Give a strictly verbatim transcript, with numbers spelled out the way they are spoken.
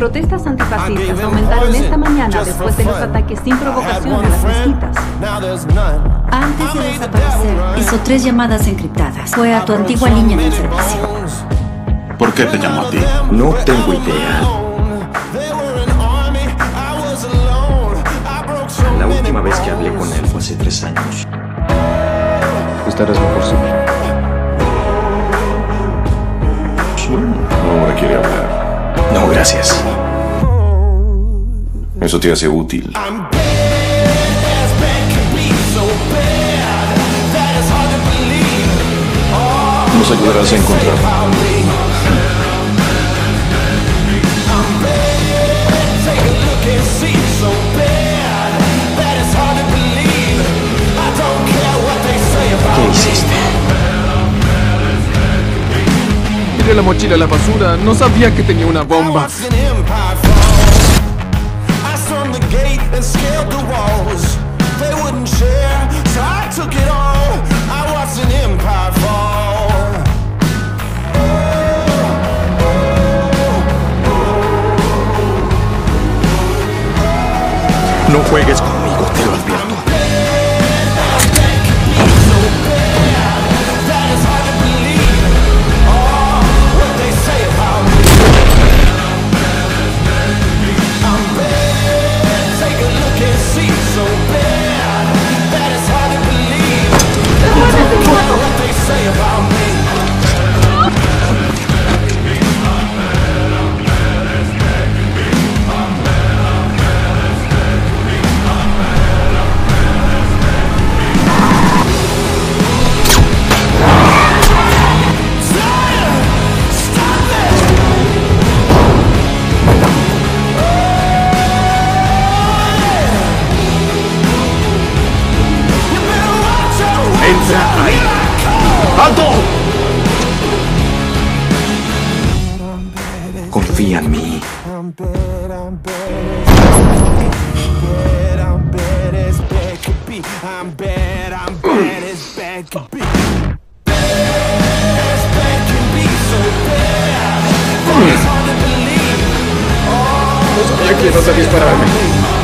protestas antifascistas aumentaron esta mañana después de los ataques sin provocación a las mezquitas. Antes de desaparecer, hizo tres llamadas encriptadas. Fue a tu antigua línea de servicio. ¿Por qué te llamó a ti? No tengo idea. La última vez que hablé con él fue hace tres años. Estarás mejor sin mí. Ahora quiere hablar. No, gracias. Eso te hace útil. Nos ayudarás a encontrarlo. ¿Qué hiciste? Tiré la mochila a la basura. No sabía que tenía una bomba. No juegues conmigo, te lo advierto. ¡Entra ahí! ¡Alto! Confía en mí. No sabía que ibas a dispararme.